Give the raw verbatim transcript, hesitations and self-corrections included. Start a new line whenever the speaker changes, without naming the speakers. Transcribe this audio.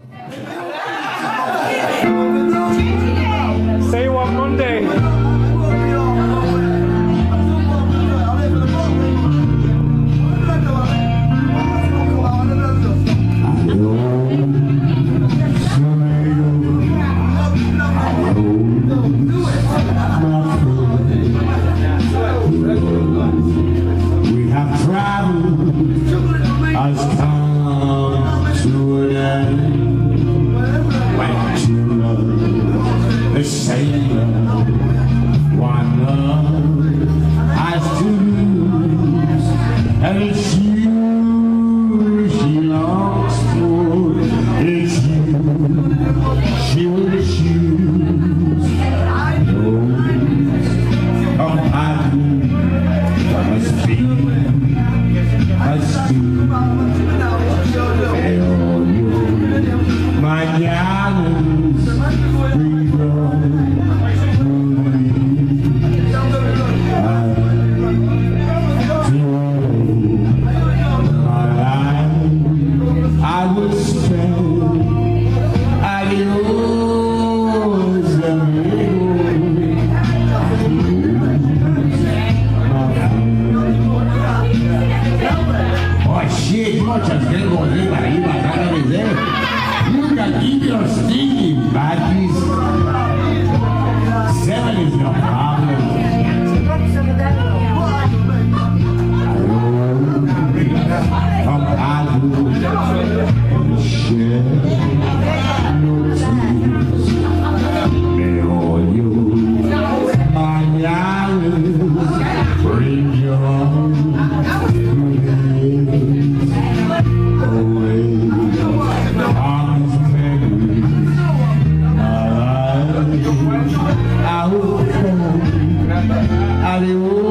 Say you on Monday.
We have traveled as come to an end. When two love the same love, one love has to lose, and it's you she longs for. It's you she will choose. Those companions must be, must be. Pero yo mañana I will spend Adios Amigo. Oh shit, muchas tengo de para ir bajar a vender. You can keep your stinking baddies. Seven is no problem. From Albion, share no tears. Pero yo mañana bring your home away. Promise memories, I will come. Adios.